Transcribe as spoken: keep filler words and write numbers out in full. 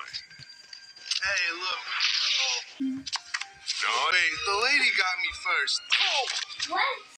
Hey, look. No, wait, the lady got me first. What?